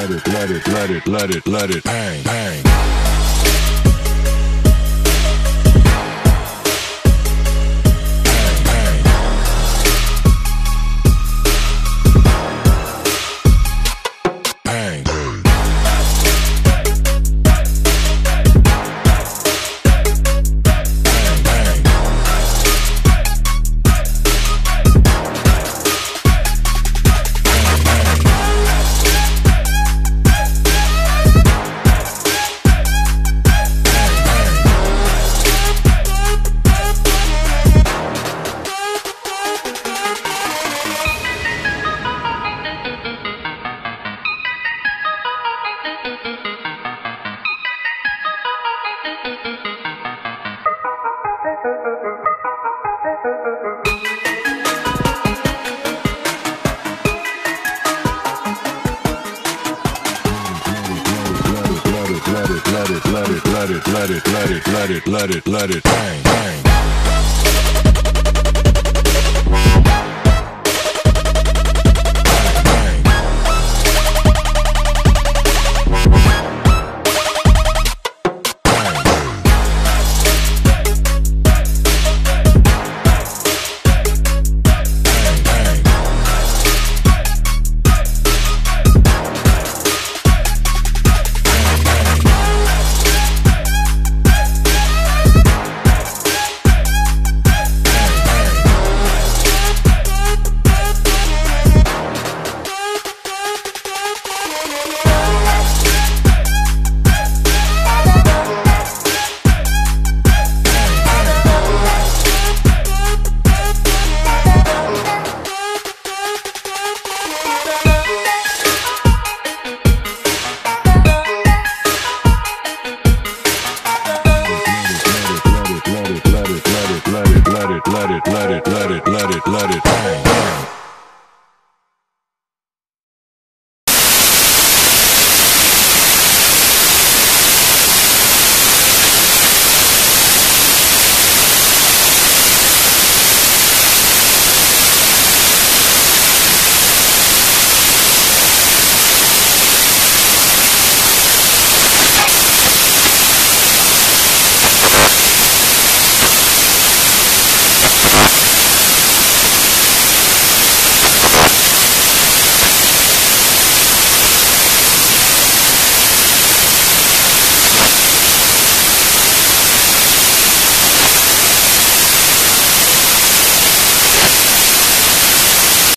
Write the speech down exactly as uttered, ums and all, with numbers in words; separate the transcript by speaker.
Speaker 1: let it, let it, let it, let it, let it bang, bang. Let it, let it, let it, let it, let it, let it, let it, let it, let it, bang, bang.